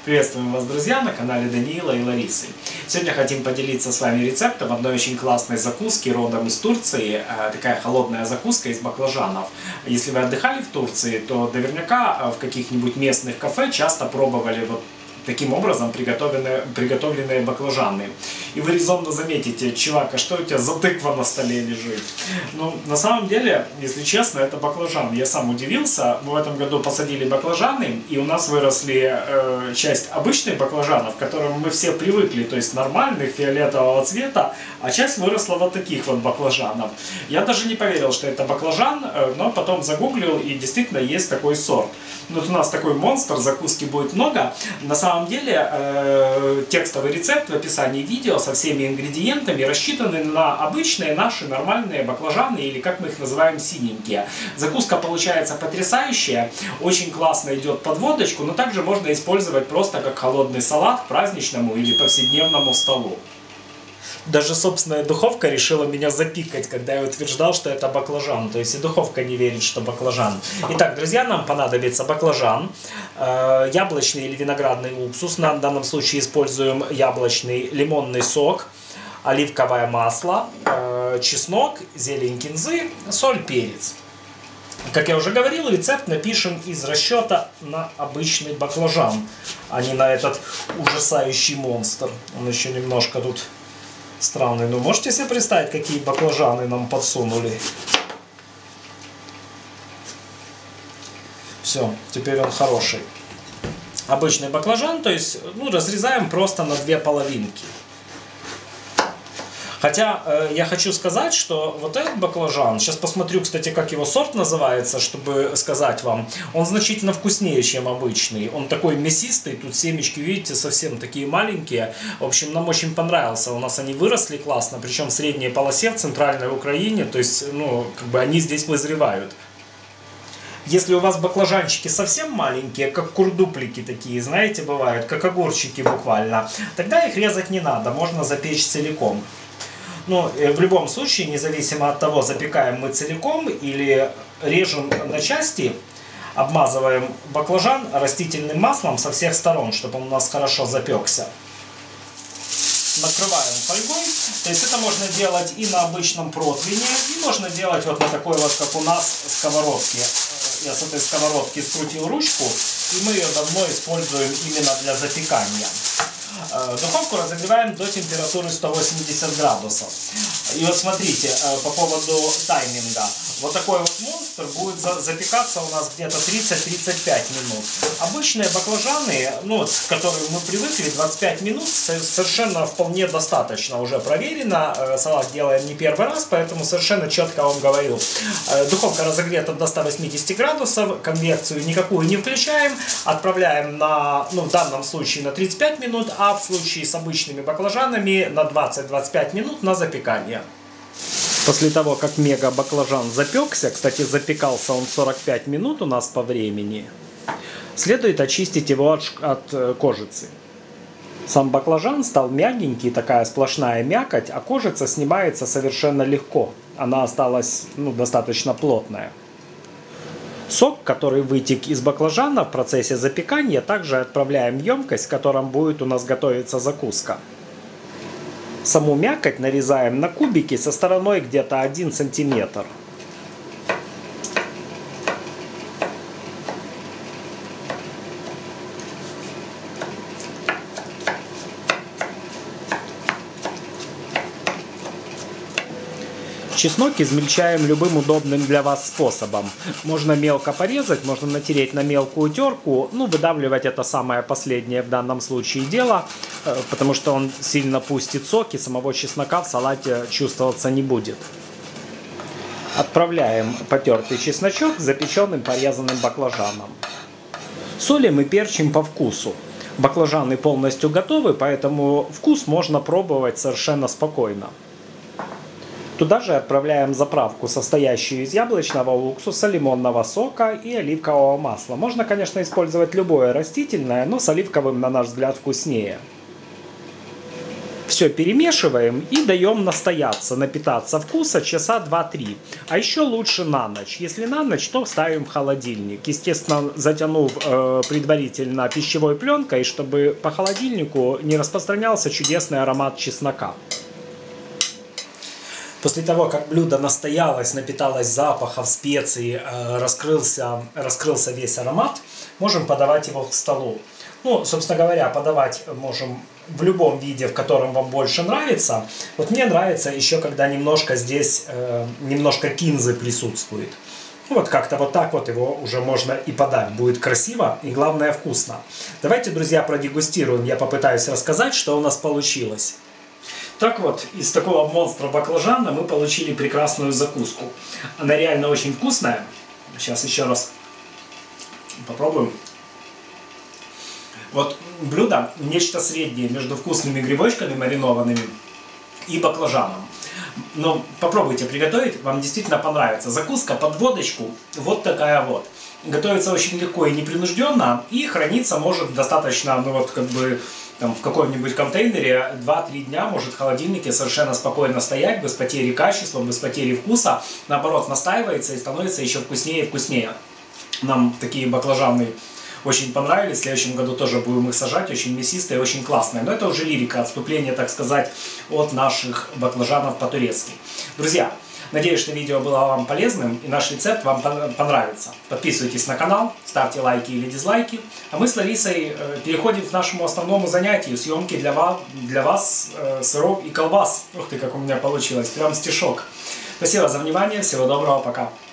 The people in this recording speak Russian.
Приветствуем вас, друзья, на канале Даниила и Ларисы. Сегодня хотим поделиться с вами рецептом одной очень классной закуски родом из Турции. Такая холодная закуска из баклажанов. Если вы отдыхали в Турции, то наверняка в каких-нибудь местных кафе часто пробовали вот таким образом приготовленные баклажаны. И вы резонно заметите: чувак, а что у тебя за тыква на столе лежит? Ну, на самом деле, если честно, это баклажан. Я сам удивился. Мы в этом году посадили баклажаны, и у нас выросли часть обычных баклажанов, к которым мы все привыкли, то есть нормальных, фиолетового цвета, а часть выросла вот таких вот баклажанов. Я даже не поверил, что это баклажан, но потом загуглил, и действительно есть такой сорт. Вот у нас такой монстр, закуски будет много. На самом деле текстовый рецепт в описании видео со всеми ингредиентами рассчитаны на обычные наши нормальные баклажаны, или как мы их называем, синенькие. Закуска получается потрясающая, очень классно идет под водочку, но также можно использовать просто как холодный салат к праздничному или повседневному столу. Даже собственная духовка решила меня запикать, когда я утверждал, что это баклажан. То есть и духовка не верит, что баклажан. Итак, друзья, нам понадобится баклажан, яблочный или виноградный уксус. На данном случае используем яблочный, лимонный сок, оливковое масло, чеснок, зелень кинзы, соль, перец. Как я уже говорил, рецепт напишем из расчета на обычный баклажан, а не на этот ужасающий монстр. Он еще немножко тут странный. Ну, можете себе представить, какие баклажаны нам подсунули? Все, теперь он хороший. Обычный баклажан, то есть, ну, разрезаем просто на две половинки. Хотя я хочу сказать, что вот этот баклажан, сейчас посмотрю, кстати, как его сорт называется, чтобы сказать вам, он значительно вкуснее, чем обычный. Он такой мясистый, тут семечки, видите, совсем такие маленькие. В общем, нам очень понравился, у нас они выросли классно, причем в средней полосе в центральной Украине, то есть, ну, как бы они здесь вызревают. Если у вас баклажанчики совсем маленькие, как курдуплики такие, знаете, бывают, как огурчики буквально, тогда их резать не надо, можно запечь целиком. Но в любом случае, независимо от того, запекаем мы целиком или режем на части, обмазываем баклажан растительным маслом со всех сторон, чтобы он у нас хорошо запекся. Накрываем фольгой. То есть это можно делать и на обычном противне, и можно делать вот на такой вот, как у нас, сковородке. Я с этой сковородки скрутил ручку, и мы ее давно используем именно для запекания. Духовку разогреваем до температуры 180 градусов. И вот смотрите, по поводу тайминга. Вот такой вот монстр будет запекаться у нас где-то 30-35 минут. Обычные баклажаны, ну, к которым мы привыкли, 25 минут совершенно вполне достаточно. Уже проверено. Салат делаем не первый раз, поэтому совершенно четко вам говорю. Духовка разогрета до 180 градусов. Конвекцию никакую не включаем. Отправляем на, ну, в данном случае на 35 минут, а в случае с обычными баклажанами на 20-25 минут на запекание. После того, как мега баклажан запекся, кстати, запекался он 45 минут у нас по времени, следует очистить его от кожицы. Сам баклажан стал мягенький, такая сплошная мякоть, а кожица снимается совершенно легко. Она осталась, ну, достаточно плотная. Сок, который вытек из баклажана в процессе запекания, также отправляем в емкость, в котором будет у нас готовиться закуска. Саму мякоть нарезаем на кубики со стороной где-то 1 сантиметр. Чеснок измельчаем любым удобным для вас способом. Можно мелко порезать, можно натереть на мелкую терку. Ну, выдавливать это самое последнее в данном случае дело, потому что он сильно пустит сок, и самого чеснока в салате чувствоваться не будет. Отправляем потертый чесночок с запеченным порезанным баклажаном. Солим и перчим по вкусу. Баклажаны полностью готовы, поэтому вкус можно пробовать совершенно спокойно. Туда же отправляем заправку, состоящую из яблочного уксуса, лимонного сока и оливкового масла. Можно, конечно, использовать любое растительное, но с оливковым, на наш взгляд, вкуснее. Все перемешиваем и даем настояться, напитаться вкуса часа 2-3. А еще лучше на ночь. Если на ночь, то ставим в холодильник. Естественно, затянув предварительно пищевой пленкой, чтобы по холодильнику не распространялся чудесный аромат чеснока. После того, как блюдо настоялось, напиталось запахов, специй, раскрылся весь аромат, можем подавать его к столу. Ну, собственно говоря, подавать можем в любом виде, в котором вам больше нравится. Вот мне нравится еще, когда немножко здесь, немножко кинзы присутствует. Вот как-то вот так вот его уже можно и подать. Будет красиво и, главное, вкусно. Давайте, друзья, продегустируем. Я попытаюсь рассказать, что у нас получилось. Так вот, из такого монстра баклажана мы получили прекрасную закуску. Она реально очень вкусная. Сейчас еще раз попробуем. Вот блюдо нечто среднее между вкусными грибочками маринованными и баклажаном. Но попробуйте приготовить, вам действительно понравится. Закуска под водочку вот такая вот. Готовится очень легко и непринужденно, и храниться может достаточно, ну вот как бы там, в каком-нибудь контейнере 2-3 дня может в холодильнике совершенно спокойно стоять, без потери качества, без потери вкуса. Наоборот, настаивается и становится еще вкуснее и вкуснее. Нам такие баклажаны очень понравились. В следующем году тоже будем их сажать. Очень мясистые, очень классные. Но это уже лирика, отступление, так сказать, от наших баклажанов по-турецки. Друзья, надеюсь, что видео было вам полезным и наш рецепт вам понравится. Подписывайтесь на канал, ставьте лайки или дизлайки. А мы с Ларисой переходим к нашему основному занятию. Съемки для вас сыров и колбас. Ух ты, как у меня получилось. Прям стишок. Спасибо за внимание. Всего доброго. Пока.